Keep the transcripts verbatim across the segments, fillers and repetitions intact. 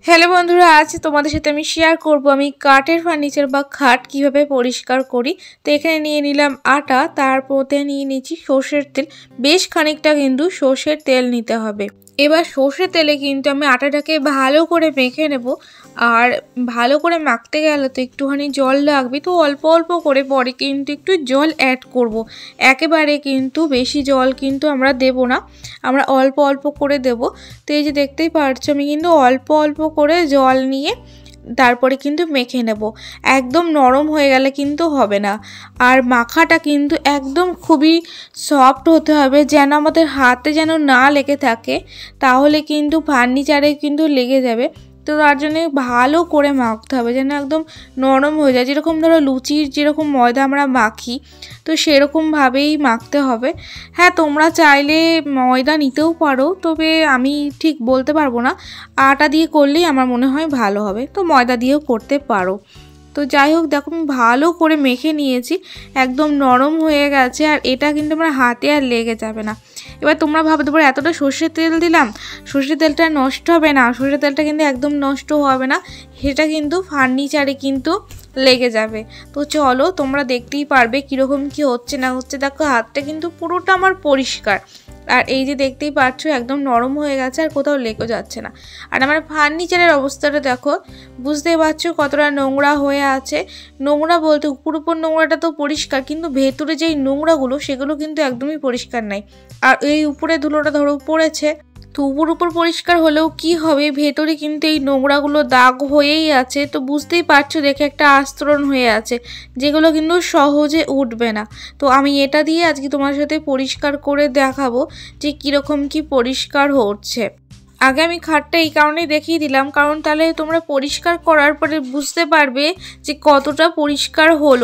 Hello বন্ধুরা, আজ তোমাদের সাথে আমি শেয়ার করব আমি কাঠের ফার্নিচার বা খাট কিভাবে পরিষ্কার করি। তো এখানে নিয়ে নিলাম আটা, তারপরে নিয়ে নিচ্ছি সর্ষের তেল। বেশ খানিকটা কিন্তু সর্ষের তেল নিতে হবে। এবার সর্ষের তেলে কিন্তু আমি আটাটাকে ভালো করে মেখে নেব। আর ভালো করে মাখতে গেলে তো একটুখানি জল লাগবে, তো অল্প অল্প করে পরে কিন্তু একটু জল অ্যাড করব। একেবারে কিন্তু বেশি জল কিন্তু আমরা দেব না, আমরা অল্প অল্প করে দেব। তো এই যে দেখতেই পাচ্ছ আমি কিন্তু অল্প অল্প করে জল নিয়ে তারপরে কিন্তু মেখে নেব। একদম নরম হয়ে গেলে কিন্তু হবে না। আর মাখাটা কিন্তু একদম খুবই সফট হতে হবে, যেন আমাদের হাতে যেন না লেগে থাকে, তাহলে কিন্তু ফার্নিচারে কিন্তু লেগে যাবে। তো তার জন্য ভালো করে মাখতে হবে যেন একদম নরম হয়ে যায়, যেরকম ধরো লুচির যেরকম ময়দা আমরা মাখি, তো সেরকমভাবেই মাখতে হবে। হ্যাঁ, তোমরা চাইলে ময়দা নিতেও পারো, তবে আমি ঠিক বলতে পারবো না। আটা দিয়ে করলেই আমার মনে হয় ভালো হবে, তো ময়দা দিয়েও করতে পারো। তো যাই হোক, দেখো আমি ভালো করে মেখে নিয়েছি, একদম নরম হয়ে গেছে। আর এটা কিন্তু আমার হাতে আর লেগে যাবে না। এবার তোমরা ভাবতে পারো এতটা সর্ষের তেল দিলাম, সর্ষের তেলটা নষ্ট হবে না? সর্ষের তেলটা কিন্তু একদম নষ্ট হবে না, সেটা কিন্তু ফার্নিচারে কিন্তু লেগে যাবে। তো চলো, তোমরা দেখতেই পারবে কীরকম কী হচ্ছে না হচ্ছে। দেখো হাতটা কিন্তু পুরোটা আমার পরিষ্কার, আর এই যে দেখতেই পাচ্ছ একদম নরম হয়ে গেছে, আর কোথাও লেগে যাচ্ছে না। আর আমার ফার্নিচারের অবস্থাটা দেখো, বুঝতেই পারছো কতটা নোংরা হয়ে আছে। নোংরা বলতে উপর উপর নোংরাটা তো পরিষ্কার, কিন্তু ভেতরে যেই নোংরাগুলো সেগুলো কিন্তু একদমই পরিষ্কার নাই। আর এই উপরে ধুলোটা ধরো পড়েছে, তো উপর উপর পরিষ্কার হলেও কি হবে, ভেতরে কিন্তু এই নোংরাগুলো দাগ হয়েই আছে। তো বুঝতেই পারছো দেখে একটা আস্তরণ হয়ে আছে, যেগুলো কিন্তু সহজে উঠবে না। তো আমি এটা দিয়ে আজকে তোমার সাথে পরিষ্কার করে দেখাবো যে কীরকম কি পরিষ্কার হচ্ছে। আগে আমি খাটটা এই কারণেই দেখিয়ে দিলাম, কারণ তাহলে তোমরা পরিষ্কার করার পরে বুঝতে পারবে যে কতটা পরিষ্কার হলো।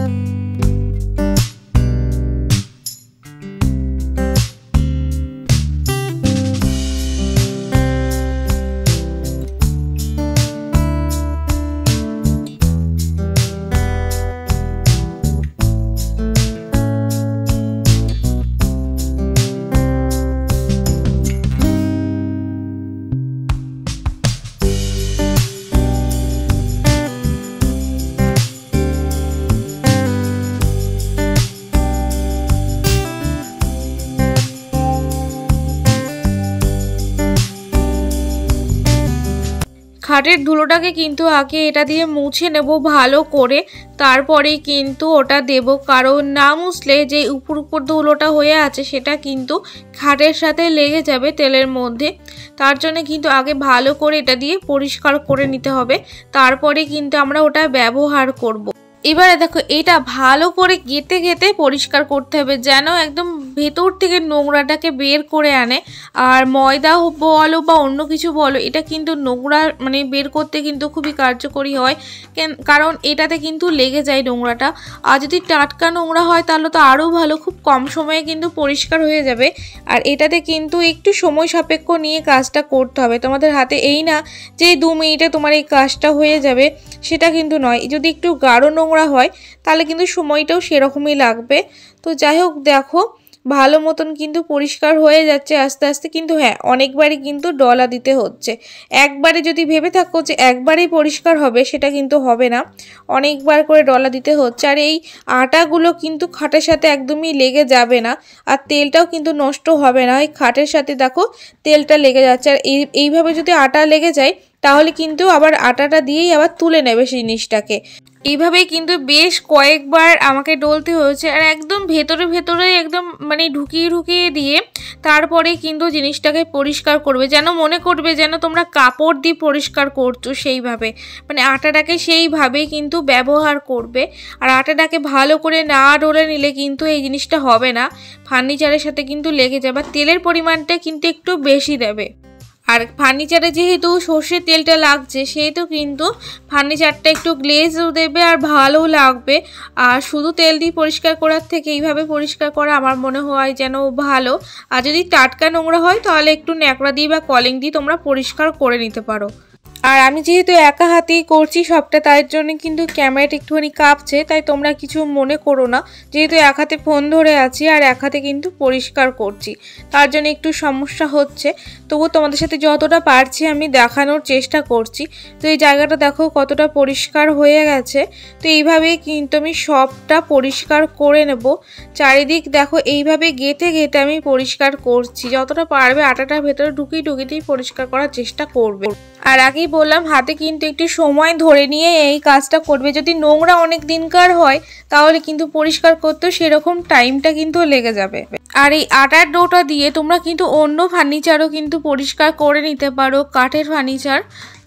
খাটের ধুলোটাকে কিন্তু আগে এটা দিয়ে মুছে নেব ভালো করে, তারপরেই কিন্তু ওটা দেব। কারণ না মুছলে যে উপর উপর ধুলোটা হয়ে আছে সেটা কিন্তু খাটের সাথে লেগে যাবে তেলের মধ্যে। তার জন্য কিন্তু আগে ভালো করে এটা দিয়ে পরিষ্কার করে নিতে হবে, তারপরে কিন্তু আমরা ওটা ব্যবহার করব। এবারে দেখো এটা ভালো করে গেঁথে গেঁথে পরিষ্কার করতে হবে, যেন একদম ভেতর থেকে নোংরাটাকে বের করে আনে। আর ময়দা বলো বা অন্য কিছু বলো, এটা কিন্তু নোংরা মানে বের করতে কিন্তু খুবই কার্যকরী হয়, কারণ এটাতে কিন্তু লেগে যায় নোংরাটা। আর যদি টাটকা নোংরা হয় তাহলে তো আরও ভালো, খুব কম সময়ে কিন্তু পরিষ্কার হয়ে যাবে। আর এটাতে কিন্তু একটু সময় সাপেক্ষ নিয়ে কাজটা করতে হবে। তোমাদের হাতে এই না যে দু মিনিটে তোমার এই কাজটা হয়ে যাবে, সেটা কিন্তু নয়। যদি একটু গাঢ় নোংরা হয় তাহলে কিন্তু সময়টাও সেরকমই লাগবে। তো যাই হোক, দেখো ভালো মতন কিন্তু পরিষ্কার হয়ে যাচ্ছে আস্তে আস্তে। কিন্তু হ্যাঁ, অনেকবারই কিন্তু ডলা দিতে হচ্ছে। একবারে যদি ভেবে থাকো যে একবারেই পরিষ্কার হবে, সেটা কিন্তু হবে না, অনেকবার করে ডলা দিতে হচ্ছে। আর এই আটাগুলো কিন্তু খাটের সাথে একদমই লেগে যাবে না, আর তেলটাও কিন্তু নষ্ট হবে না। এই খাটের সাথে দেখো তেলটা লেগে যাচ্ছে, আর এই এইভাবে যদি আটা লেগে যায় তাহলে কিন্তু আবার আটাটা দিয়েই আবার তুলে নেবে সেই জিনিসটাকে। এইভাবেই কিন্তু বেশ কয়েকবার আমাকে ডলতে হয়েছে, আর একদম ভেতরে ভেতরে একদম মানে ঢুকিয়ে ঢুকিয়ে দিয়ে তারপরে কিন্তু জিনিসটাকে পরিষ্কার করবে, যেন মনে করবে যেন তোমরা কাপড় দিয়ে পরিষ্কার করছো সেইভাবে, মানে আটাটাকে সেইভাবেই কিন্তু ব্যবহার করবে। আর আটাটাকে ভালো করে না ডলে নিলে কিন্তু এই জিনিসটা হবে না, ফার্নিচারের সাথে কিন্তু লেগে যাবে। তেলের পরিমাণটা কিন্তু একটু বেশি দেবে। আর ফার্নিচারে যেহেতু সর্ষের তেলটা লাগছে, সেহেতু কিন্তু ফার্নিচারটা একটু গ্লেজও দেবে আর ভালোও লাগবে। আর শুধু তেল দিয়ে পরিষ্কার করার থেকে এইভাবে পরিষ্কার করা আমার মনে হয় যেন ভালো। আর যদি টাটকা নোংরা হয় তাহলে একটু ন্যাকড়া দিয়ে বা কলিং দিয়ে তোমরা পরিষ্কার করে নিতে পারো। আর আমি যেহেতু একা হাতেই করছি সবটা, তাই জন্য কিন্তু ক্যামেরাটা একটুখানি কাঁপছে, তাই তোমরা কিছু মনে করো না। যেহেতু এক হাতে ফোন ধরে আছি আর এক হাতে কিন্তু পরিষ্কার করছি, তার জন্য একটু সমস্যা হচ্ছে। তবুও তোমাদের সাথে যতটা পারছি আমি দেখানোর চেষ্টা করছি। তো এই জায়গাটা দেখো কতটা পরিষ্কার হয়ে গেছে। তো এইভাবেই কিন্তু আমি সবটা পরিষ্কার করে নেব। চারিদিক দেখো এইভাবে গেঁথে গেঁথে আমি পরিষ্কার করছি, যতটা পারবে আটাটার ভেতরে ঢুকিয়ে ঢুকিয়েই পরিষ্কার করার চেষ্টা করবে। আর আগেই বললাম হাতে কিন্তু একটু সময় ধরে নিয়ে এই কাজটা করবে। যদি নোংরা অনেক দিনকার হয় তাহলে কিন্তু পরিষ্কার করতেও সেরকম টাইমটা কিন্তু লেগে যাবে। আর এই আটার ডোটা দিয়ে তোমরা কিন্তু অন্য ফার্নিচারও কিন্তু পরিষ্কার করে নিতে পারো, কাঠের ফার্নিচার।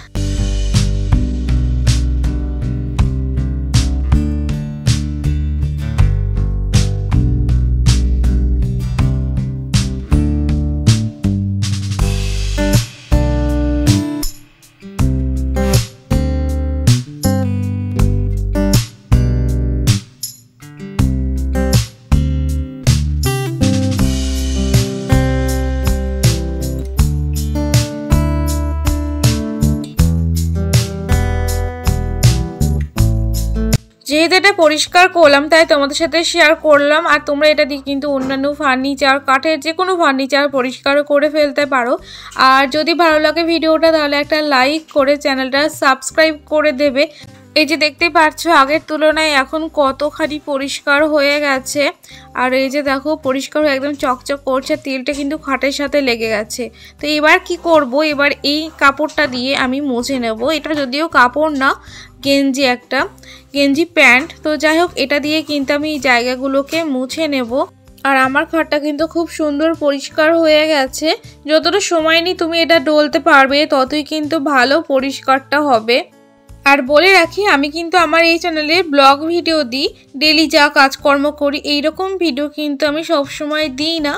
যেহেতু এটা পরিষ্কার করলাম তাই তোমাদের সাথে শেয়ার করলাম। আর তোমরা এটা দিয়ে কিন্তু অন্যান্য ফার্নিচার, কাঠের যে কোনো ফার্নিচার পরিষ্কারও করে ফেলতে পারো। আর যদি ভালো লাগে ভিডিওটা তাহলে একটা লাইক করে চ্যানেলটা সাবস্ক্রাইব করে দেবে। এই যে দেখতে পাচ্ছ আগের তুলনায় এখন কতখানি পরিষ্কার হয়ে গেছে। আর এই যে দেখো পরিষ্কার হয়ে একদম চকচক করছে, তেলটা কিন্তু খাটের সাথে লেগে গেছে। তো এবার কি করব, এবার এই কাপড়টা দিয়ে আমি মুছে নেব। এটা যদিও কাপড় না, গেঞ্জি, একটা গেঞ্জি প্যান্ট। তো যাই হোক এটা দিয়ে কিন্তু আমি এই জায়গাগুলোকে মুছে নেব। আর আমার খাটটা কিন্তু খুব সুন্দর পরিষ্কার হয়ে গেছে। যতটা সময় নিয়ে তুমি এটা ডলতে পারবে ততই কিন্তু ভালো পরিষ্কারটা হবে। আর বলে রাখি আমি কিন্তু আমার এই চ্যানেলে ব্লগ ভিডিও দিই, ডেলি যা কাজকর্ম করি এইরকম ভিডিও কিন্তু আমি সবসময় দিই না।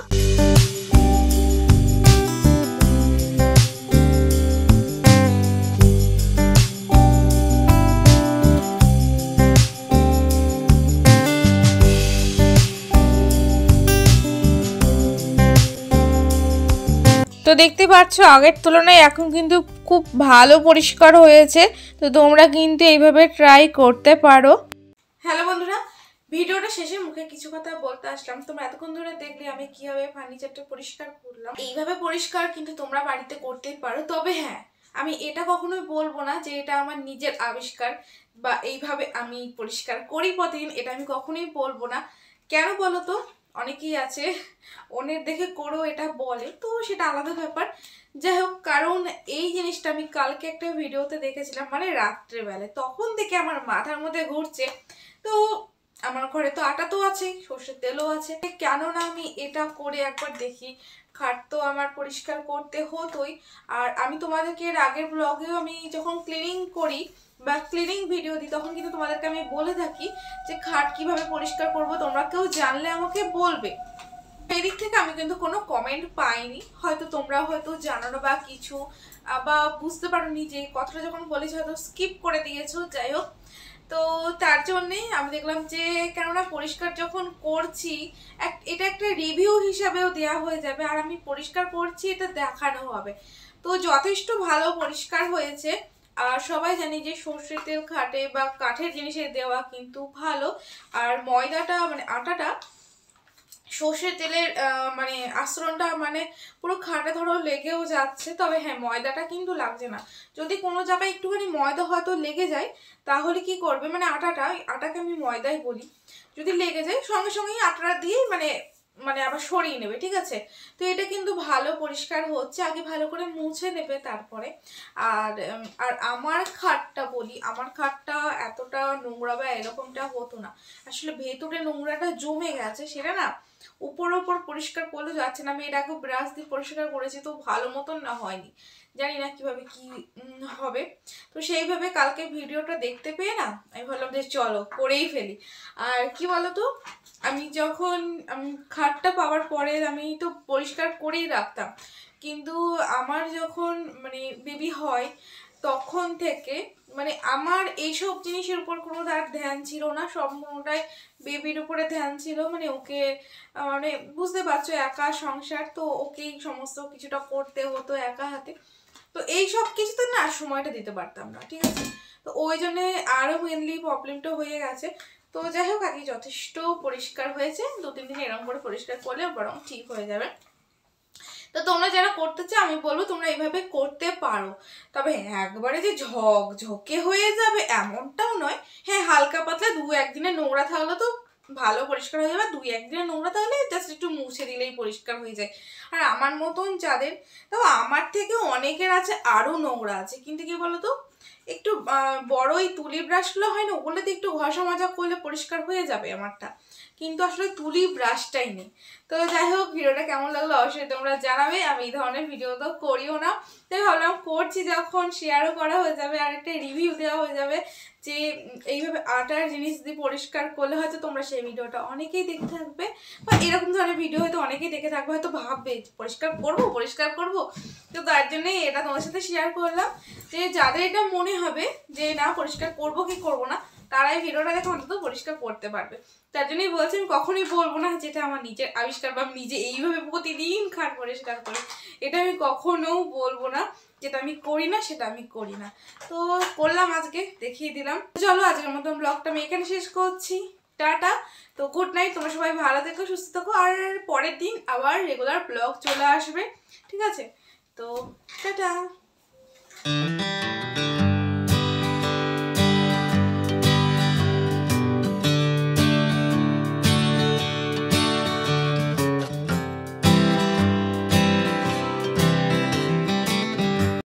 তো দেখতে পাচ্ছ আগের তুলনায় এখন কিন্তু খুব ভালো পরিষ্কার হয়েছে। তো তোমরা কিন্তু এইভাবে ট্রাই করতে পারো। হ্যালো বন্ধুরা, ভিডিওটা শেষে মুখে কিছু কথা বলতে আসলাম। তোমরা এতক্ষণ ধরে দেখলে আমি কিভাবে ফার্নিচারটা পরিষ্কার করলাম। এইভাবে পরিষ্কার কিন্তু তোমরা বাড়িতে করতেই পারো। তবে হ্যাঁ, আমি এটা কখনোই বলবো না যে এটা আমার নিজের আবিষ্কার বা এইভাবে আমি পরিষ্কার করি প্রতিদিন, এটা আমি কখনোই বলবো না। কেন বলো তো, অনেকেই আছে অন্যের দেখে করেও এটা বলে, তো সেটা আলাদা ব্যাপার। যাই হোক, কারণ এই জিনিসটা আমি কালকে একটা ভিডিওতে দেখেছিলাম, মানে রাত্রেবেলায়, তখন থেকে আমার মাথার মধ্যে ঘুরছে। তো আমার ঘরে তো আটা তো আছেই, সর্ষের তেলও আছে, কেননা আমি এটা করে একবার দেখি। খাট তো আমার পরিষ্কার করতে হতোই। আর আমি তোমাদেরকে এর আগের ব্লগেও আমি যখন ক্লিনিং করি বা ক্লিনিং ভিডিও দিই তখন কিন্তু তোমাদেরকে আমি বলে থাকি যে খাট কিভাবে পরিষ্কার করব, তোমরা কেউ জানলে আমাকে বলবে। এদিক থেকে আমি কিন্তু কোনো কমেন্ট পাইনি, হয়তো তোমরা হয়তো জানো না বা কিছু বা বুঝতে পারোনি যে কথাটা যখন বলেছি হয়তো স্কিপ করে দিয়েছো। যাই হোক, তো তার জন্যেই আমি দেখলাম যে কেননা পরিষ্কার যখন করছি এটা একটা রিভিউ হিসাবেও দেওয়া হয়ে যাবে, আর আমি পরিষ্কার করছি এটা দেখানো হবে। তো যথেষ্ট ভালো পরিষ্কার হয়েছে। আর সবাই জানি যে সর্ষের তেল খাটে বা কাঠের জিনিসে দেওয়া কিন্তু ভালো। আর ময়দাটা মানে আটাটা সর্ষের তেলের মানে আশ্রণটা মানে পুরো খাটে ধরো লেগেও যাচ্ছে, তবে হ্যাঁ ময়দাটা কিন্তু লাগছে না। যদি কোনো জায়গায় একটুখানি ময়দা হয়তো লেগে যায় তাহলে কি করবে, মানে আটাটা, আটাকে আমি ময়দাই বলি, যদি লেগে যায় সঙ্গে সঙ্গেই আটাটা দিয়েই মানে মানে আবার সরিয়ে নেবে, ঠিক আছে। তো এটা কিন্তু ভালো পরিষ্কার হচ্ছে, আগে ভালো করে মুছে নেবে তারপরে। আর আর আমার খাটটা বলি, আমার খাটটা এতটা নোংরা বা এরকমটা হতো না, আসলে ভেতরে নোংরাটা জমে গেছে, সেটা না উপর উপর পরিষ্কার করলে যাচ্ছে না। আমি এর আগে ব্রাশ দিয়ে পরিষ্কার করেছি তো ভালো মতন না হয়নি, জানি না কিভাবে কি হবে। তো সেইভাবে কালকে ভিডিওটা দেখতে পেয়ে না আমি ভাবলাম যে চলো করেই ফেলি। আর কি বলতো, আমি যখন আমি খাটটা পাওয়ার পরে আমি তো পরিষ্কার করেই রাখতাম, কিন্তু আমার যখন মানে বেবি হয় তখন থেকে মানে আমার এইসব জিনিসের উপর কোনো তার ধ্যান ছিল না, সম্পূর্ণটাই বেবির উপরে ধ্যান ছিল। মানে ওকে মানে বুঝতে পারছো একা সংসার, তো ওকেই সমস্ত কিছুটা করতে হতো একা হাতে। তো এই সব কিছুতে না সময়টা দিতে পারতাম না, ঠিক আছে। তো ওই জন্যে আরও মেনলি প্রবলেমটা হয়ে গেছে। তো যাই হোক আগে যথেষ্ট পরিষ্কার হয়েছে, দু তিন দিন এরকম করে পরিষ্কার করলে বরং ঠিক হয়ে যাবে। তো তোমরা যারা করতে চাও আমি বলবো তোমরা এইভাবে করতে পারো, তবে একবারে যে ঝক ঝকে হয়ে যাবে এমনটাও নয়। হ্যাঁ, হালকা পাতলা দু একদিনে নোংরা থাকলে তো ভালো পরিষ্কার হয়ে যাবে, দুই একদিনে নোংরা তাহলে জাস্ট একটু মুছে দিলেই পরিষ্কার হয়ে যায়। আর আমার মতন যাদের, তো আমার থেকে অনেকের আছে আরও নোংরা আছে, কিন্তু কি বলতো একটু বড় ওই তুলি ব্রাশগুলো হয় না, ওগুলোতে একটু ঘষা মাজা করলে পরিষ্কার হয়ে যাবে আমারটা, কিন্তু আসলে তুলি ব্রাশটাই নেই। তো যাই হোক ভিডিওটা কেমন লাগলো অবশ্যই তোমরা জানাবে। আমি এই ধরনের ভিডিও তো করিও না, তাই ভাবলাম করছি যখন শেয়ারও করা হয়ে যাবে আর একটা রিভিউ দেওয়া হয়ে যাবে যে এইভাবে আটার জিনিস দিয়ে পরিষ্কার করলে হয়তো তোমরা সেই ভিডিওটা অনেকেই দেখে থাকবে, বা এরকম ধরনের ভিডিও হয়তো অনেকেই দেখে থাকবে, হয়তো ভাববে পরিষ্কার করবো পরিষ্কার করবো। তো তার জন্যই এটা তোমার সাথে শেয়ার করলাম, যে যাদের এটা মনে হবে যে না পরিষ্কার করবো কি করবো না, তারাই ভিডিওটা দেখে অন্তত পরিষ্কার করতে পারবে। তার জন্যই বলছি আমি কখনোই বলবো না যেটা আমার নিজের আবিষ্কার বা আমি নিজে এইভাবে প্রতিদিন খাট পরিষ্কার করি, এটা আমি কখনোও বলবো না। যেটা আমি করি না সেটা আমি করি না। তো করলাম আজকে, দেখিয়ে দিলাম। চলো আজকের মতন ব্লগটা আমি এখানে শেষ করছি, টাটা। তো গুড নাইট, তোমরা সবাই ভালো থেকো সুস্থ থাকো, আর পরের দিন আবার রেগুলার ব্লগ চলে আসবে, ঠিক আছে। তো টাটা।